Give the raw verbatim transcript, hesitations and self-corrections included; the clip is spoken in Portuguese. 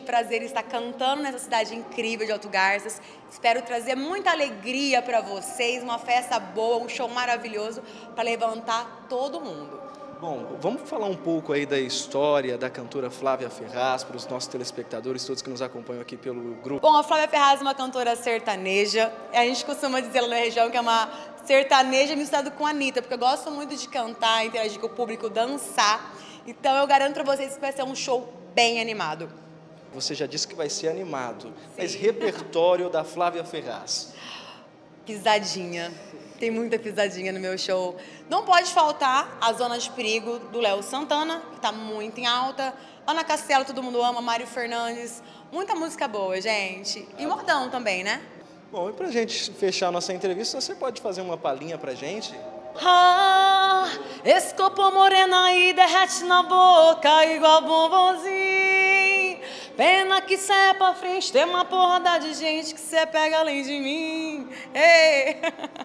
Prazer em estar cantando nessa cidade incrível de Alto Garças. Espero trazer muita alegria para vocês, uma festa boa, um show maravilhoso para levantar todo mundo. Bom, vamos falar um pouco aí da história da cantora Flávia Ferraz para os nossos telespectadores, todos que nos acompanham aqui pelo grupo. Bom, a Flávia Ferraz é uma cantora sertaneja. A gente costuma dizer lá na região que é uma sertaneja misturada com a Anitta, porque eu gosto muito de cantar, interagir com o público, dançar. Então eu garanto para vocês que vai ser um show bem animado. Você já disse que vai ser animado, Sim. mas repertório da Flávia Ferraz. Pisadinha. Tem muita pisadinha no meu show. Não pode faltar a Zona de Perigo do Léo Santana, que tá muito em alta. Ana Castela, todo mundo ama, Mário Fernandes. Muita música boa, gente. E modão também, né? Bom, e pra gente fechar a nossa entrevista, você pode fazer uma palhinha pra gente? Ah, esse corpo moreno aí derrete na boca igual bombonzinho. Pena que cê é pra frente, tem uma porrada de gente que cê pega além de mim. Ei.